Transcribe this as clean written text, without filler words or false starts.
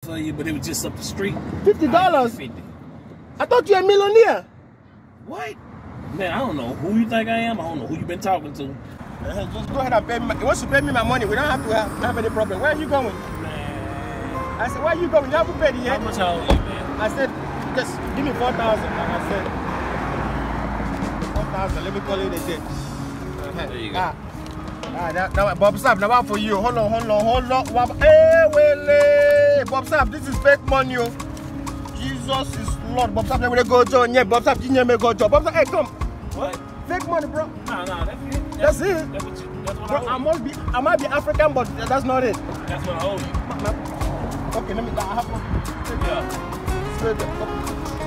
for you, but it was just up the street. $50? 50. I thought you were a millionaire. What? Man, I don't know who you think I am. I don't know who you been talking to. Just go ahead and pay me. Once you pay me my money, we don't have to have any problem. Where are you going? Man. I said, where are you going? You haven't paid it yet. How much I owe you, man? I said, just give me 4,000. And I said, 4,000. Let me call it a day. There you go. That Bob Sapp, now for you. Hold on. Hey, wait, Bob Sapp, this is fake money. Jesus is Lord. Bob Sapp, let me go join. Yeah, Bob Sapp, you me go join. Bob Sapp, hey, come. What? Fake money, bro. No, that's it. That's it. That's what Bro, I owe you. I might be African, but that's not it. That's what I owe you. Okay, let me. I have one. Yeah.